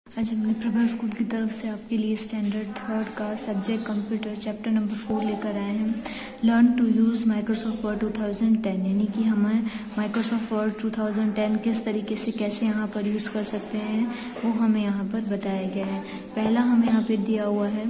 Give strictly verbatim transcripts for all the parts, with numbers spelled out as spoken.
आज हमने प्रभा स्कूल की तरफ से आपके लिए स्टैंडर्ड थर्ड का subject computer chapter number four लेकर आए हैं। Learn to use Microsoft Word two thousand ten, यानी कि हमें Microsoft Word two thousand ten किस तरीके से कैसे यहाँ पर यूज़ कर सकते हैं वो हमें यहाँ पर बताया गया है। पहला हमें यहाँ पर दिया हुआ है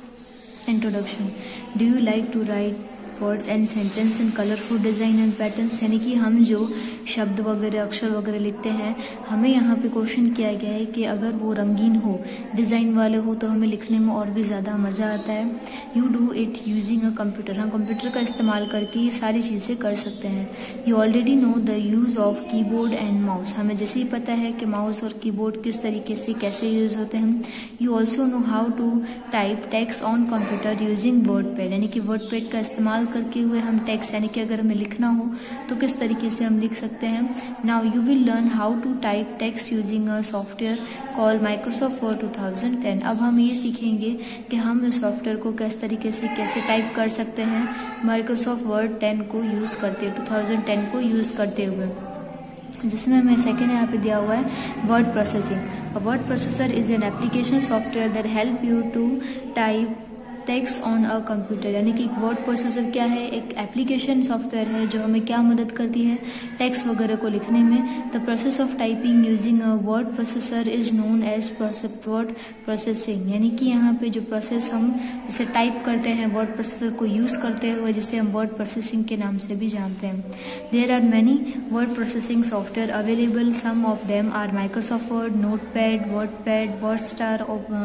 introduction. Do you like to write words and sentence in colourful design and patterns, यानी कि हम जो शब्द वगैरह अक्षर वगैरह लिखते हैं हमें यहाँ पे क्वेश्चन किया गया है कि अगर वो रंगीन हो, डिज़ाइन वाले हो तो हमें लिखने में और भी ज़्यादा मज़ा आता है। You do it using a computer, हम कंप्यूटर का इस्तेमाल करके ये सारी चीज़ें कर सकते हैं। You already know the use of keyboard and mouse, हमें जैसे ही पता है कि माउस और कीबोर्ड किस तरीके से कैसे यूज़ होते हैं। You also know how to type text on computer using WordPad, यानी कि वर्ड पैड का इस्तेमाल करके हुए हम टेक्स्ट, यानी कि अगर हमें लिखना हो तो किस तरीके से हम लिख सकते हैं। Now you will learn how to type text using a software call Microsoft Word two thousand ten. अब हम ये सीखेंगे कि हम इस सॉफ्टवेयर को किस तरीके से कैसे टाइप कर सकते हैं माइक्रोसॉफ्ट वर्ड टेन को यूज़ करते हुए, टू थाउजेंड टेन को यूज़ करते हुए, जिसमें हमें सेकेंड यहाँ पे दिया हुआ है word processing. A word processor is an application software that help you to type text on a computer, यानी कि वर्ड प्रोसेसर क्या है, एक एप्लीकेशन सॉफ्टवेयर है जो हमें क्या मदद करती है टेक्स्ट वगैरह को लिखने में। The process of typing using a word processor is known as word processing, यानी कि यहाँ पे जो प्रोसेस हम जिसे टाइप करते हैं वर्ड प्रोसेसर को यूज करते हुए, जिसे हम वर्ड प्रोसेसिंग के नाम से भी जानते हैं। There are many word processing software available, some of them are Microsoft Word, Notepad, WordPad, WordStar,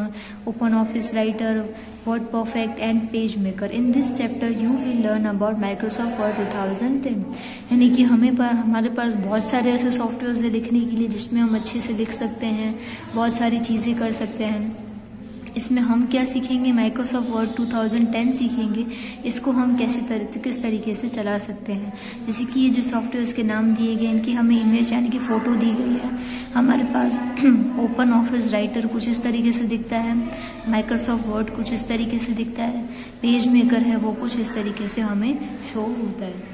Open Office Writer, WordPerfect and PageMaker. In this chapter you will learn about Microsoft Word two thousand ten, यानी कि हमें पर हमारे पास बहुत सारे ऐसे software है लिखने के लिए जिसमें हम अच्छे से लिख सकते हैं, बहुत सारी चीज़ें कर सकते हैं। इसमें हम क्या सीखेंगे, Microsoft Word two thousand ten सीखेंगे। इसको हम कैसे तरीके किस तरीके से चला सकते हैं, जैसे कि ये जो सॉफ्टवेयर के नाम दिए गए इनकी हमें इमेज यानी कि फ़ोटो दी गई है। हमारे पास ओपन ऑफिस राइटर कुछ इस तरीके से दिखता है, माइक्रोसॉफ्ट वर्ड कुछ इस तरीके से दिखता है, पेज मेकर है वो कुछ इस तरीके से हमें शो होता है।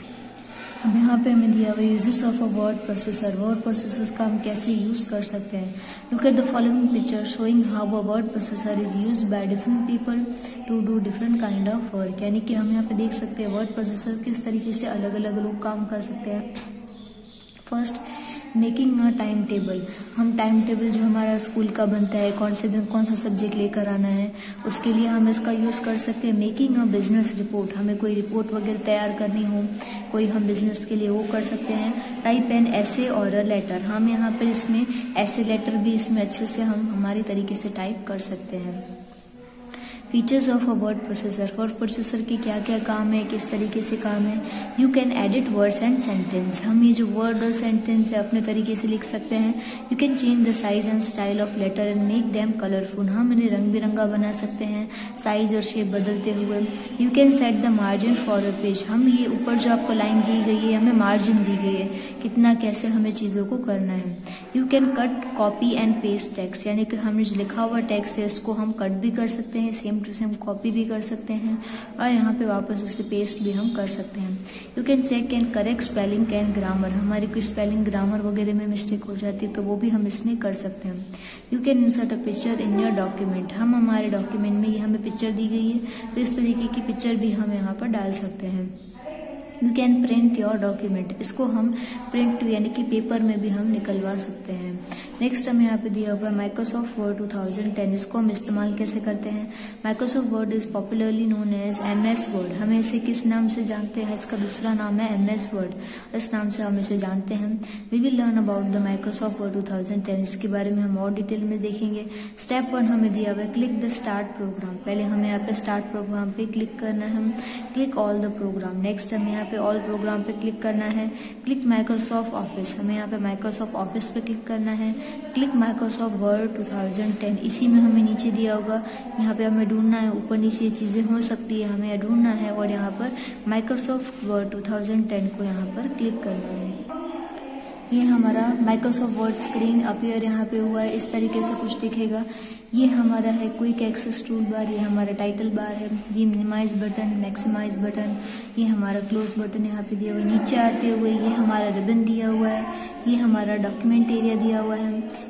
अब यहाँ पे हमें दिया हुआ uses of a word processor, word processor का हम कैसे यूज़ कर सकते हैं। Look at the following picture showing how a word processor is used by different people to do different kind of work, यानी कि हम यहाँ पे देख सकते हैं वर्ड प्रोसेसर किस तरीके से अलग अलग लोग काम कर सकते हैं। First, making a time table, हम टाइम टेबल जो हमारा स्कूल का बनता है, कौन से दिन कौन सा सब्जेक्ट लेकर आना है, उसके लिए हम इसका यूज़ कर सकते हैं। मेकिंग अ बिजनेस रिपोर्ट, हमें कोई रिपोर्ट वगैरह तैयार करनी हो, कोई हम बिजनेस के लिए वो कर सकते हैं। टाइप एन ऐसे और अ लेटर, हम यहाँ पर इसमें ऐसे लेटर भी इसमें अच्छे से हम हमारी तरीके से टाइप कर सकते हैं। Features of a word processor, word processor के क्या क्या काम है, किस तरीके से काम है। You can edit words and sentence, हम ये जो वर्ड और सेंटेंस है अपने तरीके से लिख सकते हैं। You can change the size and style of letter and make them colourful, हम इन्हें रंग बिरंगा बना सकते हैं साइज और शेप बदलते हुए। You can set the margin for a page, हम ये ऊपर जो आपको लाइन दी गई है हमें मार्जिन दी गई है कितना कैसे हमें चीज़ों को करना है। You can cut copy and paste text, यानी कि हमने जो लिखा हुआ टेक्स्ट है इसको हम कट भी कर सकते हैं, सेम टू सेम कॉपी भी कर सकते हैं और यहाँ पे वापस उसे पेस्ट भी हम कर सकते हैं। You can check and correct spelling and grammar, हमारी कोई स्पेलिंग ग्रामर वगैरह में मिस्टेक हो जाती है तो वो भी हम इसमें कर सकते हैं। You can insert a picture in your document, हम हमारे डॉक्यूमेंट में ये हमें पिक्चर दी गई है तो इस तरीके की पिक्चर भी हम यहाँ पर डाल सकते हैं। You can print your document, इसको हम प्रिंट यानी कि पेपर में भी हम निकलवा सकते हैं। नेक्स्ट हमें यहाँ पे दिया हुआ है Microsoft Word two thousand ten, इसको हम इस्तेमाल कैसे करते हैं। Microsoft Word is popularly known as M S Word, हमें इसे किस नाम से जानते हैं, इसका दूसरा नाम है एम एस वर्ड, इस नाम से हम इसे जानते हैं। We will learn about the Microsoft Word two thousand ten, इसके बारे में हम और डिटेल में देखेंगे। स्टेप वन हमें दिया हुआ है क्लिक द स्टार्ट प्रोग्राम, पहले हमें यहाँ पे स्टार्ट प्रोग्राम पे क्लिक करना है, हम click all the program. Next हमें यहाँ पे ऑल प्रोग्राम पे क्लिक करना है। क्लिक माइक्रोसॉफ्ट ऑफिस, हमें यहाँ पे माइक्रोसॉफ्ट ऑफिस पे क्लिक करना है। Click Microsoft Word two thousand ten, इसी में हमें नीचे दिया होगा, यहाँ पे हमें ढूंढना है, ऊपर नीचे ये चीज़ें हो सकती है हमें ढूंढना है और यहाँ पर Microsoft Word two thousand ten को यहाँ पर क्लिक करना है। ये हमारा माइक्रोसॉफ्ट वर्ड स्क्रीन अपीयर यहाँ पे हुआ है, इस तरीके से कुछ दिखेगा। ये हमारा है क्विक एक्सेस टूल बार, ये हमारा टाइटल बार है, ये मिनिमाइज बटन, मैक्सिमाइज बटन, ये हमारा क्लोज बटन यहाँ पे दिया हुआ है। नीचे आते हुए ये हमारा रिबन दिया हुआ है, ये हमारा डॉक्यूमेंट एरिया दिया हुआ है,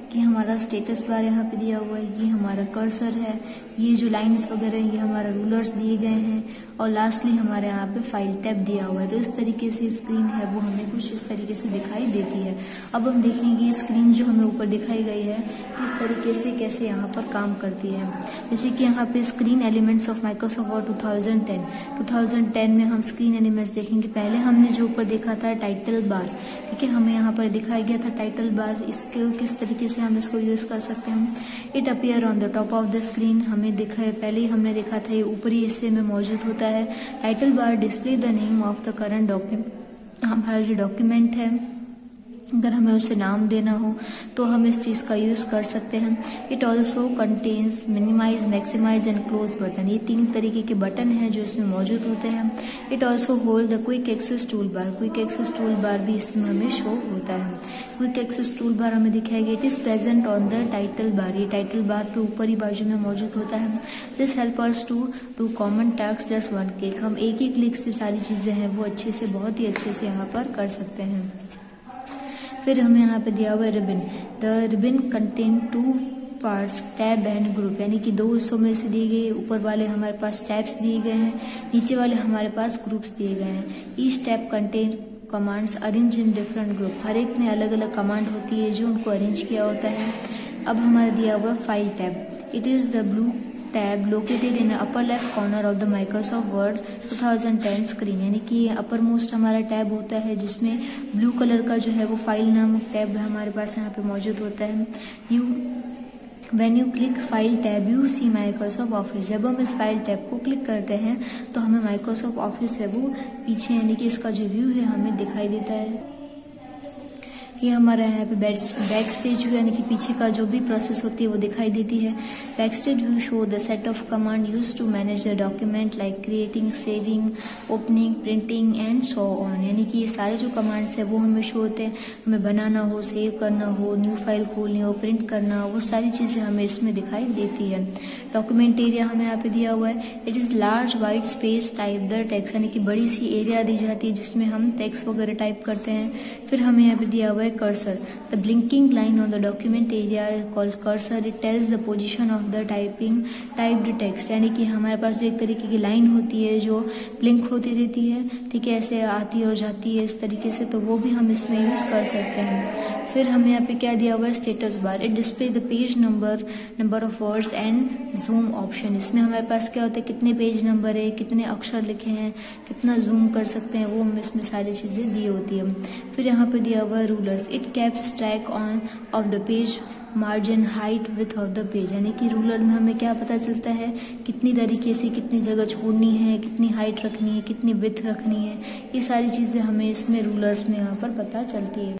कि हमारा स्टेटस बार यहाँ पे दिया हुआ है, ये हमारा कर्सर है, ये जो लाइंस वगैरह ये हमारा रूलर्स दिए गए हैं, और लास्टली हमारे यहाँ पे फाइल टैब दिया हुआ है। तो इस तरीके से स्क्रीन है वो हमें कुछ इस तरीके से दिखाई देती है। अब हम देखेंगे स्क्रीन जो हमें ऊपर दिखाई गई है किस तरीके से कैसे यहाँ पर काम करती है। जैसे कि यहाँ पे screen elements of Microsoft Word two thousand ten two thousand ten में हम स्क्रीन एलिमेंट्स देखेंगे। पहले हमने जो ऊपर देखा था टाइटल बार, ठीक है, हमें यहाँ पर दिखाया गया था टाइटल बार। इसके किस तरीके से हम इसको यूज कर सकते हैं। It appear on the top of the screen, हमें दिखा है पहले ही हमने देखा था ये ऊपरी हिस्से में मौजूद होता है। Title bar display the name of the current document, हमारा जो डॉक्यूमेंट है अगर हमें उसे नाम देना हो तो हम इस चीज़ का यूज़ कर सकते हैं। It also contains minimise, maximise and close button, ये तीन तरीके के बटन हैं जो इसमें मौजूद होते हैं। It also hold the quick access tool bar, quick access tool bar भी इसमें हमें शो होता है। क्विक एक्सेस टूल बार हमें दिखाया गया। It is present on the title bar, ये टाइटल बार पे ऊपरी बाजू में मौजूद होता है। This help us to do common task just one click, हम एक ही क्लिक से सारी चीज़ें हैं वो अच्छे से, बहुत ही अच्छे से यहाँ पर कर सकते हैं। फिर हमें यहाँ पे दिया हुआ है ribbon. The ribbon contain two parts, tab and group, यानी कि दो हिस्सों में से दिए गए। ऊपर वाले हमारे पास टैब्स दिए गए हैं, नीचे वाले हमारे पास ग्रुप्स दिए गए हैं। Each tab contain commands arrange in different group, हर एक में अलग अलग कमांड होती है जो उनको अरेंज किया होता है। अब हमारा दिया हुआ file tab. It is the blue tab located in upper left corner of the Microsoft Word two thousand ten screen, यानी कि अपर मोस्ट हमारा टैब होता है जिसमें ब्लू कलर का जो है वो फाइल नामक टैब हमारे पास यहाँ पे मौजूद होता है। You when you click file tab you see Microsoft Office, जब हम इस फाइल टैब को क्लिक करते हैं तो हमें माइक्रोसॉफ्ट ऑफिस है वो पीछे, यानी कि इसका जो व्यू है हमें दिखाई देता है। ये हमारा यहाँ पे बैक स्टेज व्यू, यानी कि पीछे का जो भी प्रोसेस होती है वो दिखाई देती है। Back stage view show the set of command use to manage the document like creating, saving, opening, printing and so on, यानी कि ये सारे जो कमांड्स है वो हमें शो होते हैं। हमें बनाना हो, सेव करना हो, न्यू फाइल खोलनी हो, प्रिंट करना हो, वो सारी चीज़ें हमें इसमें दिखाई देती है। डॉक्यूमेंट एरिया हमें यहाँ पे दिया हुआ है। It is large white space type the text, यानी कि बड़ी सी एरिया दी जाती है जिसमें हम टेक्स्ट वगैरह टाइप करते हैं। फिर हमें यहाँ पे दिया हुआ है cursor, the blinking line on the document area is called cursor. It tells the position of the typing typed text, यानी कि हमारे पास जो एक तरीके की लाइन होती है जो ब्लिंक होती रहती है, ठीक है, ऐसे आती और जाती है इस तरीके से, तो वो भी हम इसमें यूज कर सकते हैं। फिर हमें यहाँ पे क्या दिया हुआ है, status bar. It display the page number, number of words and zoom option, इसमें हमारे पास क्या होता है, कितने पेज नंबर है, कितने अक्षर लिखे हैं, कितना जूम कर सकते हैं, वो हमें इसमें सारी चीज़ें दी होती है। फिर यहाँ पे दिया हुआ है rulers. It keeps track on of the page margin, height, width of the page, यानी कि रूलर में हमें क्या पता चलता है कितनी तरीके से कितनी जगह छोड़नी है, कितनी हाइट रखनी है, कितनी विथ रखनी है, ये सारी चीज़ें हमें इसमें रूलर्स में यहाँ पर पता चलती है।